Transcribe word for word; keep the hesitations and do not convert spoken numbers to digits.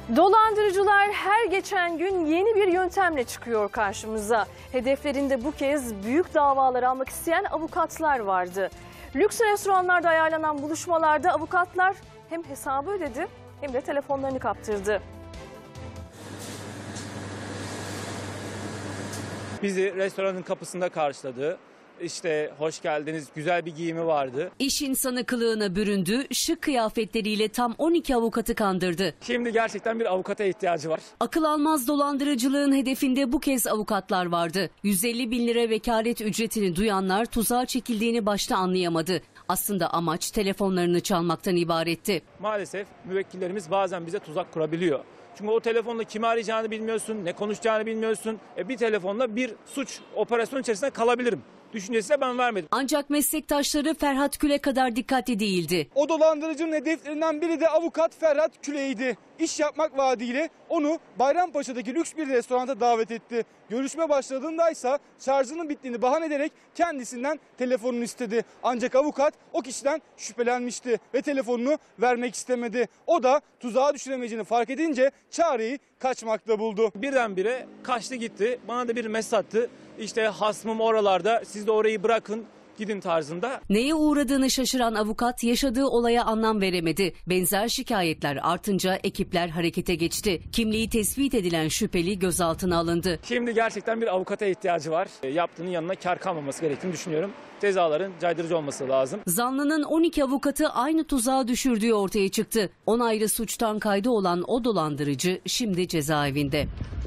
Dolandırıcılar her geçen gün yeni bir yöntemle çıkıyor karşımıza. Hedeflerinde bu kez büyük davalar almak isteyen avukatlar vardı. Lüks restoranlarda ayarlanan buluşmalarda avukatlar hem hesabı ödedi hem de telefonlarını kaptırdı. Bizi restoranın kapısında karşıladı. İşte hoş geldiniz, güzel bir giyimi vardı. İş insanı kılığına büründü, şık kıyafetleriyle tam on iki avukatı kandırdı. Şimdi gerçekten bir avukata ihtiyacı var. Akıl almaz dolandırıcılığın hedefinde bu kez avukatlar vardı. yüz elli bin lira vekalet ücretini duyanlar tuzağa çekildiğini başta anlayamadı. Aslında amaç telefonlarını çalmaktan ibaretti. Maalesef müvekkillerimiz bazen bize tuzak kurabiliyor. Çünkü o telefonla kimi arayacağını bilmiyorsun, ne konuşacağını bilmiyorsun. E bir telefonla bir suç operasyonu içerisinde kalabilirim düşüncesine ben vermedim. Ancak meslektaşları Ferhat Kül'e kadar dikkatli değildi. O dolandırıcının hedeflerinden biri de avukat Ferhat Küley'di. İş yapmak vaadiyle onu Bayrampaşa'daki lüks bir restoranta davet etti. Görüşme başladığında ise şarjının bittiğini bahane ederek kendisinden telefonunu istedi. Ancak avukat o kişiden şüphelenmişti ve telefonunu vermek istemedi. O da tuzağa düşüremeyeceğini fark edince çareyi kaçmakta buldu. Birdenbire kaçtı gitti. Bana da bir mesaj attı. İşte hasmım oralarda, siz de orayı bırakın, gidin tarzında. Neye uğradığını şaşıran avukat yaşadığı olaya anlam veremedi. Benzer şikayetler artınca ekipler harekete geçti. Kimliği tespit edilen şüpheli gözaltına alındı. Şimdi gerçekten bir avukata ihtiyacı var. E, yaptığının yanına kar kalmaması gerektiğini düşünüyorum. Cezaların caydırıcı olması lazım. Zanlının on iki avukatı aynı tuzağa düşürdüğü ortaya çıktı. on ayrı suçtan kaydı olan o dolandırıcı şimdi cezaevinde.